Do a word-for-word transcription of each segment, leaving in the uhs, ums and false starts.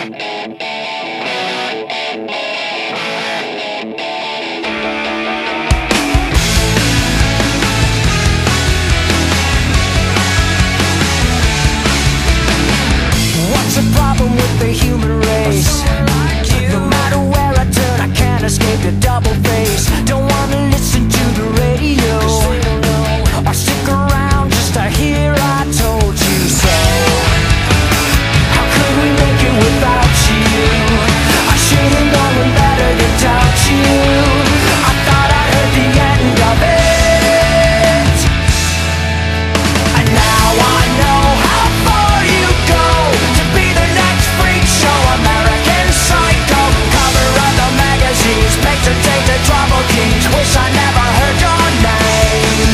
What's the problem with the human race? No matter where I turn, I can't escape your double face. Don't wanna listen to the radio or stick around just to hear I told you so. How could we make it without you? I should've known better to doubt you. I thought I heard the end of it, and now I know how far you go to be the next freak show. American Psycho, cover of the magazines, Patron Saint, the Treble Kings. Wish I never heard your name.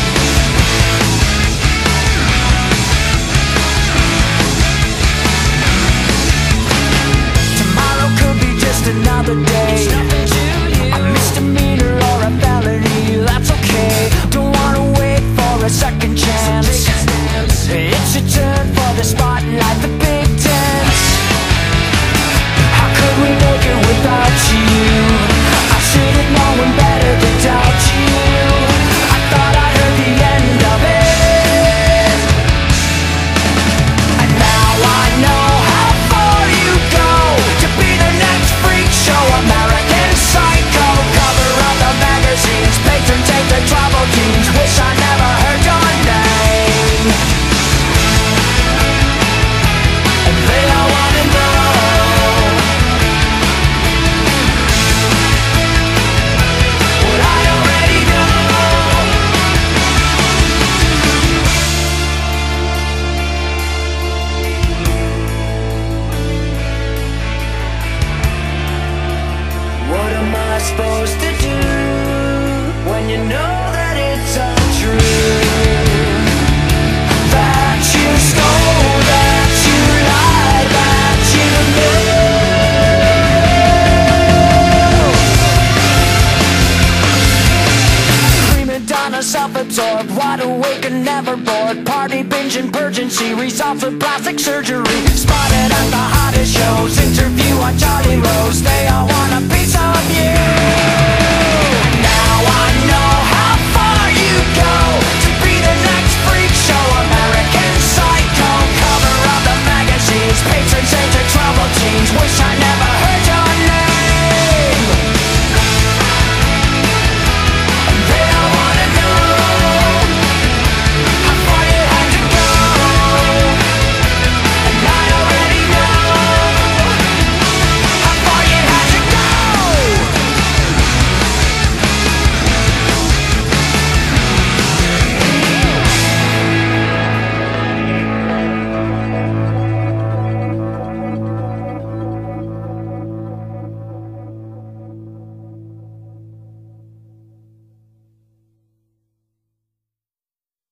Tomorrow could be just another day, a misdemeanor or a felony, that's okay. Don't wanna wait for a second chance. It's your turn for the spotlight, the big dance. How could we make it without you? I should've known better to doubt you. I thought I heard the end of it, and now I know how far you go to be the next freak show. American Psycho, cover of the magazines, Patron Saint, the Treble Kings. Wish I never heard your name, and they all wanna know what I already know. What am I supposed to do when you know that it's untrue? That you stole, that you lied, that you knew. Prima donna, self-absorbed, wide awake and never bored. Party binging, purging series off of plastic surgery. Spotted at the hottest shows, interview on Charlie Rose. They all want a piece of you.